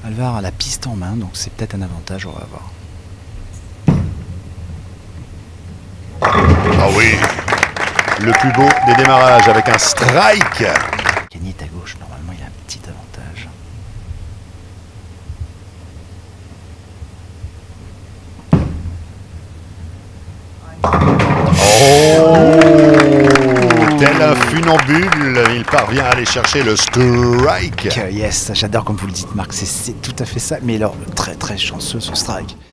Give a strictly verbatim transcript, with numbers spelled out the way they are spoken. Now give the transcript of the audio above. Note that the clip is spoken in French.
Alvar a la piste en main, donc c'est peut-être un avantage, on va voir. Ah oui, le plus beau des démarrages avec un strike. Kenny est à gauche, normalement il a un petit avantage. Oh, tel un funambule, il parvient à aller chercher le strike. Yes, j'adore comme vous le dites Marc, c'est tout à fait ça, mais alors très très chanceux ce strike.